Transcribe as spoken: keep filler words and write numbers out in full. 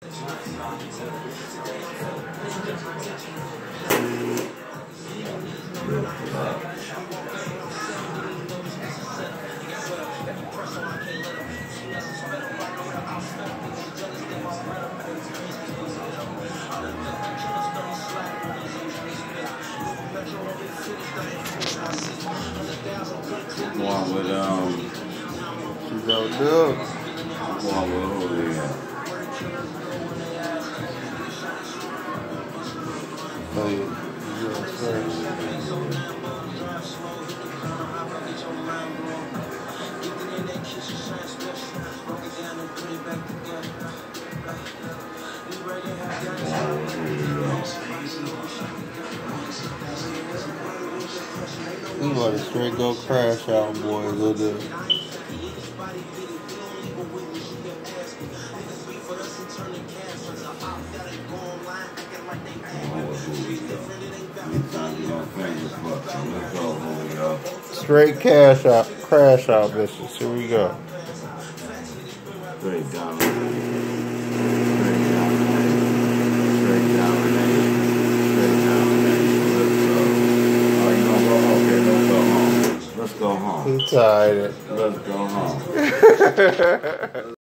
Going with um, She's out there. going with who they got? Oh yeah, yeah, first. We about to straight go crash out, boys. Go do. Straight cash out, crash out, bitches. Here we go. Straight down. Straight down. Straight down. Straight down. Oh, you gonna go? Okay, let's go home. Let's go home. He's tired. Let's go home.